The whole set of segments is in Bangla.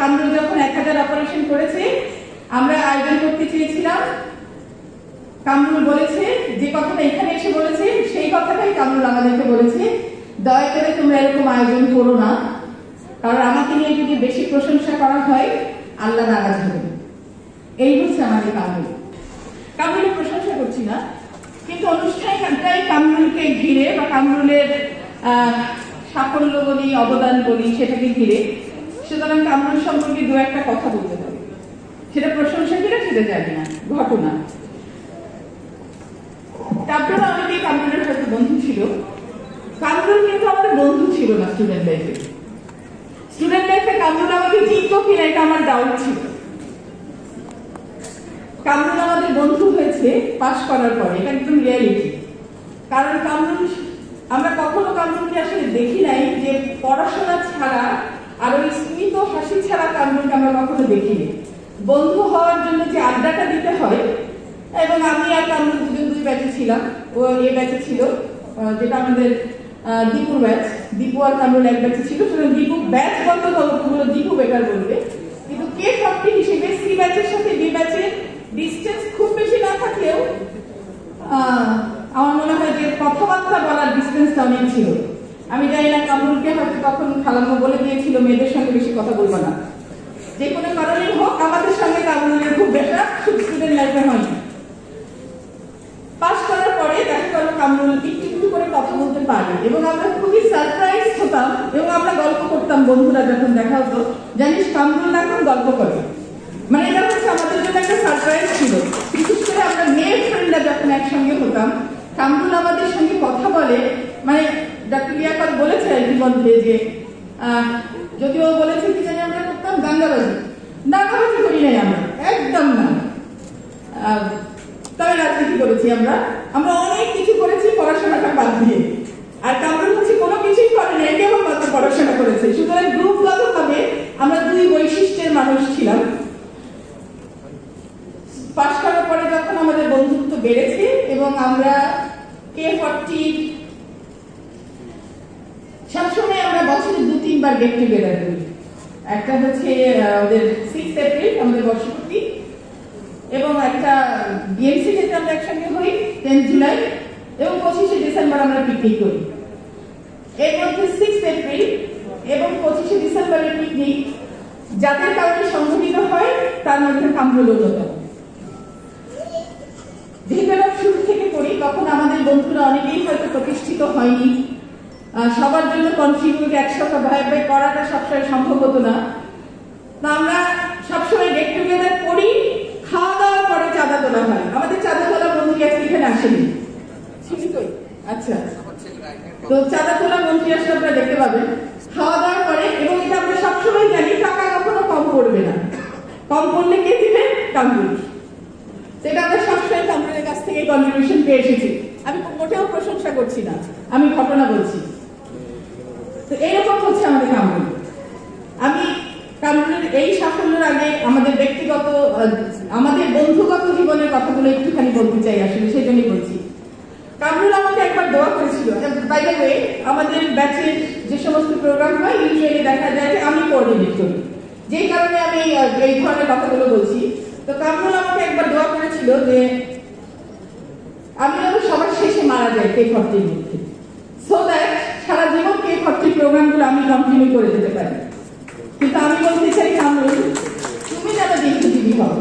কামরুল যখন 1000 অপারেশন করেছে আমরা আয়োজন করতে চেয়েছিলাম। কামরুল বলেছে যে কথাটা এখানে এসে বলেছে সেই কথাটাই কামরুল আমাদেরকে বলেছে, দয়া করে তোমরা এরকম আয়োজন করো না, কারণ আমাকে নিয়ে যদি বেশি প্রশংসা করা হয় আল্লাহ নারাজ হবেন। এই হচ্ছে আমাদের কামরুল। কামরুলের প্রশংসা করছি না, কিন্তু অনুষ্ঠানটাই কামরুলকে ঘিরে বা কামরুলের সাফল্য বলি অবদান বলি সেটাকে ঘিরে। সুতরাং কামরুল সম্পর্কে দু একটা কথা বলতে হবে, সেটা প্রশংসা কিনা সেটা জানি না, ঘটনা। আপনারা অনেকেই কামরুলের সাথে বন্ধু ছিল। কামরুল কিন্তু আমাদের বন্ধু ছিল না স্টুডেন্ট লাইফে। স্টুডেন্ট লাইফে কামরুল আমাকে চিনতো কিনা এটা আমার ডাউট ছিল। কামরুল আমাদের বন্ধু হয়েছে পাস করার পরে, এটা একদম রিয়ালিটি। কারণ কামরুল, আমরা কখনো কামরুলকে আসলে দেখি নাই যে পড়াশোনা ছাড়া আর ওই স্মিত হাসি ছাড়া কামরুলকে আমরা কখনো দেখিনি। বন্ধু হওয়ার জন্য যে আড্ডাটা দিতে হয়, এবং আমি আর কামরুল দুজন দুই ব্যাচে ছিলাম। ও এ ব্যাচে ছিল, যেটা আমাদের দীপুর ব্যাচ। দীপু আর কামরুল এক ব্যাচে ছিল, সুতরাং দীপু ব্যাচ বন্ধ গল্পগুলো দীপু বেকার বলবে। কিন্তু K40 হিসেবে সি ব্যাচের সাথে বি ব্যাচের ডিস্টেন্স খুব বেশি না থাকলেও আমার মনে হয় যে কথাবার্তা বলার ডিস্টেন্সটা অনেক ছিল। আমি জানি না কামরুলকে হয়তো তখন খালাম্মা বলে দিয়েছিল মেয়েদের সঙ্গে বেশি কথা বলবো না, যে কোনো কারণেই হোক। আমাদের সঙ্গে কামরুলের খুব বেশা শুধু স্টুডেন্ট লাইফে হয়নি। পাস করার পরে দেখা গেল কামরুল একটু করে কথা বলতে পারে, এবং আমরা খুবই সারপ্রাইজ হতাম এবং আমরা গল্প করতাম বন্ধুরা যখন দেখা হতো, জানিস কামরুল এখন গল্প করে। মানে এটা হচ্ছে আমাদের জন্য একটা সারপ্রাইজ ছিল। বিশেষ করে আমরা মেয়ে ফ্রেন্ডরা যখন একসঙ্গে হতাম, কামরুল আমাদের সঙ্গে কথা বলে। মানে ডক্টর লিয়াকত বলেছে আর কি মধ্যে যে যদিও বলেছে কি জানি আমরা করতাম দাঙ্গাবাজি করি নাই আমরা, একদম না। তবে রাজনীতি করেছি আমরা অনেক কিছু করেছি পড়াশোনাটা বাদ দিয়ে। আর কামরুল হচ্ছে কোনো কিছুই করে নাই, কেবলমাত্র পড়াশোনা করেছে। সুতরাং গ্রুপগত ভাবে আমরা দুই বৈশিষ্ট্যের মানুষ ছিলাম। পাশ করার পরে যখন আমাদের বন্ধুত্ব বেড়েছে এবং আমরা K40 সবসময় আমরা বছরে 2-3 বার গেট টুগেদার করি। একটা হচ্ছে ওদের 6 এপ্রিল আমাদের বর্ষপূর্তি, এবং একটা বিএমসি যেটা আমরা একসঙ্গে হই 10 জুলাই, এবং 25শে ডিসেম্বর আমরা পিকনিক করি। এর মধ্যে 6 এপ্রিল এবং 25শে ডিসেম্বরের পিকনিক যাদের কারণে সংঘটিত হয় তার মধ্যে কামরুল অন্যতম। যেহেতু আমরা শুরু থেকে করি, তখন আমাদের বন্ধুরা অনেকেই হয়তো প্রতিষ্ঠিত হয়নি। সবার জন্য কন্ট্রিবিউট একসাথে ভাবে করাটা সবসময় সম্ভব হতো না। তো আমরা সবসময় গেট টুগেদার করি, খাওয়া দাওয়ার পরে চাঁদা তোলা হয়। আমাদের চাঁদা তোলা মন্ত্রী আজকে এখানে আসেনি, আচ্ছা, তো চাঁদা তোলা মন্ত্রী আসলে আপনারা দেখতে পাবেন খাওয়া দাওয়ার পরে। এবং এটা আমরা সবসময় জানি টাকা কখনো কম পড়বে না, কম পড়লে কে দিবে? কামরুল। সেটা আমরা সবসময় কামরুলের কাছ থেকে কন্ট্রিবিউশন পেয়ে এসেছি। আমি মোটেও প্রশংসা করছি না, আমি ঘটনা বলছি। তো এইরকম হচ্ছে আমাদের কামরুল। আমি কামরুলের এই সাফল্যের আগে আমাদের ব্যক্তিগত, আমাদের বন্ধুগত জীবনের কথাগুলো একটুখানি বলতে চাই, আসলে সেই জন্যই বলছি। কামরুল আমাকে একবার দোয়া করেছিল। বাই দ্য ওয়ে, আমাদের ব্যাচের যে সমস্ত প্রোগ্রাম হয় ইউজুয়ালি দেখা যায় যে আমি কোঅর্ডিনেট করি, যেই কারণে আমি এই ধরনের কথাগুলো বলছি। তো কামরুল আমাকে একবার দোয়া করেছিল যে আমি যেন সবার শেষে মারা যাই K40 এর মধ্যে, so that Sara Jibon K40 প্রোগ্রামগুলো আমি কন্টিনিউ করে যেতে পারি। কিন্তু আমি বলতে চাই কামরুল, তুমি যেন দীর্ঘজীবী হও।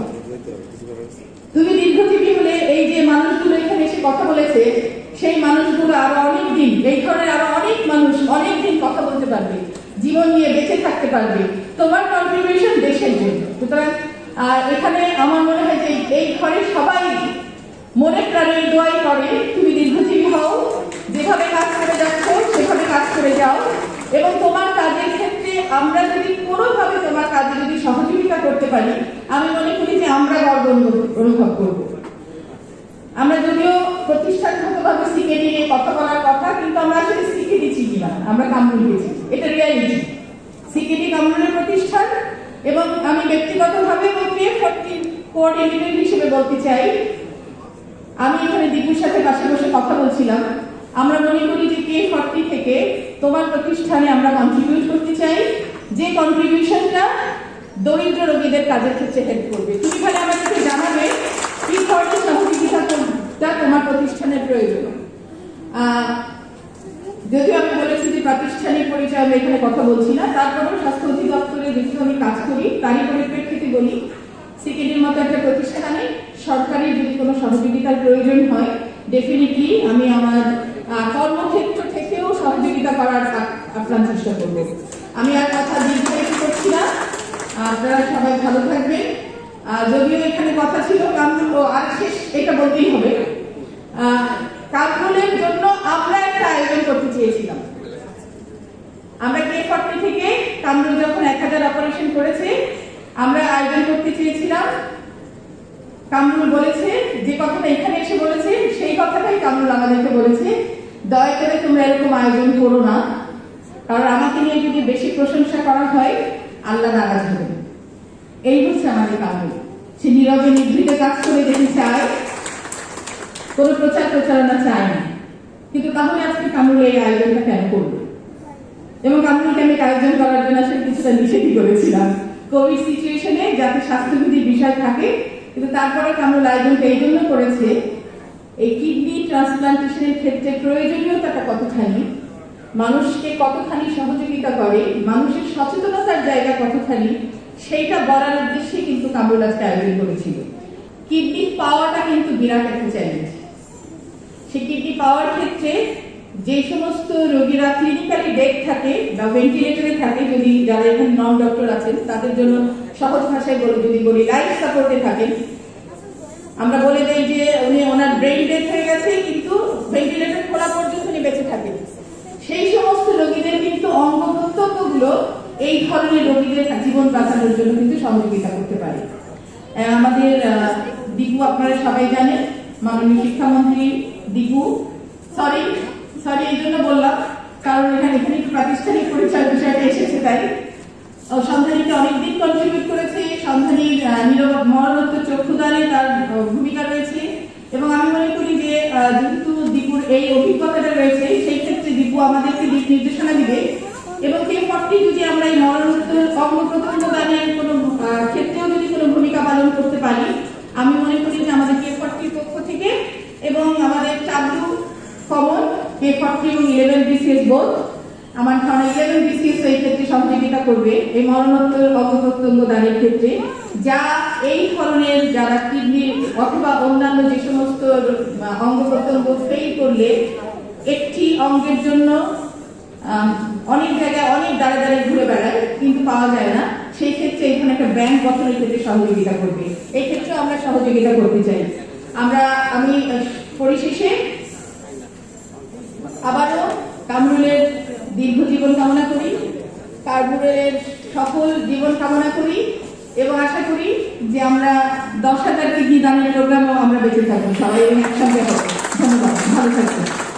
তুমি দীর্ঘজীবী হলে এই যে মানুষগুলো এখানে এসে কথা বলেছে, সেই মানুষগুলো আরো অনেক দিন, এই ধরনের আরো অনেক মানুষ অনেক দিন কথা বলতে পারবে, জীবন নিয়ে বেঁচে থাকতে পারবে। তোমার কন্ট্রিবিউশন দেশের জন্য। সুতরাং এখানে আমার মনে হয় যে এই ঘরে সবাই মনে প্রাণে দোয়াই করে তুমি দীর্ঘজীবী হও, যেভাবে কাজ করে যাচ্ছ সেভাবে কাজ করে যাও। এবং তোমার কাজের ক্ষেত্রে আমরা যদি কোনোভাবে তোমার কাজে যদি সহযোগিতা করতে পারি, আমি মনে করি যে আমরা গর্ব অনুভব করব। আমরা যদিও প্রতিষ্ঠানগতভাবে সিকেডি নিয়ে কথা বলার কথা, কিন্তু আমরা আসলে সিকেডি চিনি না, আমরা কামরুলকে চিনি, এটা রিয়ালিটি। সিকেডি কামরুলের প্রতিষ্ঠান। এবং আমি ব্যক্তিগতভাবে K40 কোঅর্ডিনেটর হিসেবে বলতে চাই, আমি এখানে দীপুর সাথে পাশে বসে কথা বলছিলাম, আমরা মনে করি যে K40 থেকে তোমার প্রতিষ্ঠানে আমরা কন্ট্রিবিউট করতে চাই, যে কন্ট্রিবিউশনটা দরিদ্র রোগীদের কাজের ক্ষেত্রে হেল্প করবে। তুমি খালি আমাদেরকে জানাবে কি ধরনের সহযোগিতা তোমার প্রতিষ্ঠানের প্রয়োজন। যদিও আমি বলেছি যে প্রাতিষ্ঠানিক পরিচয় আমি এখানে কথা বলছি না, তারপরেও স্বাস্থ্য অধিদপ্তরে যেহেতু আমি কাজ করি তারই পরিপ্রেক্ষিতে বলি, সিকেডির মতো একটা প্রতিষ্ঠানে সরকারি যদি কোনো সহযোগিতার প্রয়োজন হয় ডেফিনেটলি আমি আমার কর্মক্ষেত্র থেকেও সহযোগিতা করার আপ্রাণ চেষ্টা করব। আমি আর কথা দীর্ঘায়িত করছি না, আপনারা সবাই ভালো থাকবেন। যদিও এখানে কথা ছিল কামরুল, আর শেষ এটা বলতেই হবে, কামরুলের জন্য আমরা একটা আয়োজন করতে চেয়েছিলাম। আমরা K40 থেকে কামরুল যখন 1000 অপারেশন করেছে আমরা আয়োজন করতে চেয়েছিলাম। কামরুল বলেছে যে কথাটা এখানে এসে বলেছে সেই কথাটাই কামরুল আমাদেরকে বলেছে, দয়া করে তোমরা এরকম আয়োজন করো না, কারণ আমাকে নিয়ে যদি বেশি প্রশংসা করা হয় আল্লাহ নারাজ হবেন। এই হচ্ছে আমাদের কামরুল। সে নীরবে নিভৃতে কাজ করে যেতে চায়, কোনো প্রচার প্রচারণা চায় না। কিন্তু তাহলে আজকে কামরুল এই আয়োজনটা কেন করবে? এবং কামরুলকে আমি আয়োজন করার জন্য আসলে কিছুটা নিষেধই করেছিলাম কোভিড সিচুয়েশনে, যাতে স্বাস্থ্যবিধির বিষয় থাকে। কিন্তু তারপরে কামরুল আয়োজনটা এই জন্য করেছে, এই কিডনি ট্রান্সপ্লান্টেশনের ক্ষেত্রে প্রয়োজনীয়তাটা কতখানি, মানুষকে কতখানি সহযোগিতা করে, মানুষের সচেতনতার জায়গা কতখানি, সেইটা বলার উদ্দেশ্যে কিন্তু কামরুল আজকে আয়োজন করেছিল। কিডনি পাওয়াটা কিন্তু বিরাট একটা চ্যালেঞ্জ। সেই কিডনি পাওয়ার ক্ষেত্রে যে সমস্ত রোগীরা ক্লিনিক্যালি ডেড থাকে বা ভেন্টিলেটরে থাকে, যদি যারা এখানে নন ডক্টর আছেন তাদের জন্য সহজ ভাষায় যদি বলি লাইফ সাপোর্টে থাকেন, আমরা বলে দেই যে উনি ওনার ব্রেইন ডেথ হয়ে গেছে কিন্তু ভেন্টিলেটর খোলা পর্যন্ত উনি বেঁচে থাকেন। সেই সমস্ত রোগীদের কিন্তু অঙ্গ প্রত্যঙ্গগুলো এই ধরনের রোগীদের জীবন বাঁচানোর জন্য কিন্তু সহযোগিতা করতে পারে। আমাদের দিগু আপনারা সবাই জানেন, মাননীয় শিক্ষামন্ত্রী দিগু, সরি এই জন্য বললাম কারণ এখানে একটু প্রাতিষ্ঠানিক পরিচয় বিষয়টা এসেছে, তাই সন্ধানীকে অনেকদিন কন্ট্রিবিউট করেছে। সন্ধানীর মরণোত্তর চক্ষুদানে তার ভূমিকা রয়েছে এবং আমি মনে করি যে যেহেতু দীপুর এই অভিজ্ঞতাটা রয়েছে সেই ক্ষেত্রে দীপু আমাদেরকে দিক নির্দেশনা দিবে এবং K40 যদি আমরা এই মরণোত্তর অঙ্গ প্রত্যঙ্গ দানের কোনো ক্ষেত্রেও যদি কোনো ভূমিকা পালন করতে পারি, আমি মনে করি যে আমাদের K40 পক্ষ থেকে এবং আমাদের চাবলু কমন K40 এবং 11 BCS বোধ আমার ধারণা 11 BCS এই ক্ষেত্রে সহযোগিতা করবে এই মরণোত্তর অঙ্গ প্রত্যঙ্গ দানের ক্ষেত্রে, যা এই ধরনের যারা কিডনি অথবা অন্যান্য যে সমস্ত অঙ্গ প্রত্যঙ্গ ফেল করলে একটি অঙ্গের জন্য অনেক জায়গায় অনেক দাঁড়ে দাঁড়িয়ে ঘুরে বেড়ায় কিন্তু পাওয়া যায় না, সেই ক্ষেত্রে এখানে একটা ব্যাংক গঠনের ক্ষেত্রে সহযোগিতা করবে। এই ক্ষেত্রে আমরা সহযোগিতা করতে চাই। আমি পরিশেষে আবারও কামরুলের দীর্ঘ জীবন কামনা করি, কামরুলের সফল জীবন কামনা করি এবং আশা করি যে আমরা 10,000 কিডনি দানের প্রোগ্রামও আমরা বেঁচে থাকবো সবাই একসঙ্গে হবে। ধন্যবাদ, ভালো থাকবেন।